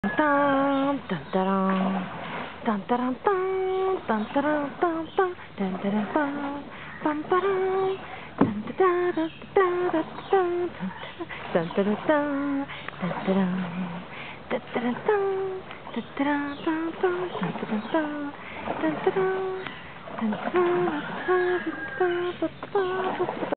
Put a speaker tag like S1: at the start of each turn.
S1: タンタンタランタンタランタンタンタランタンタンタンタランタンパンパランタンタタラタタラタンタンタラタンタンタランタッタラタンタッタランタンタンタンタランタンタンタランタンタランタンタランタンタンタンタンタン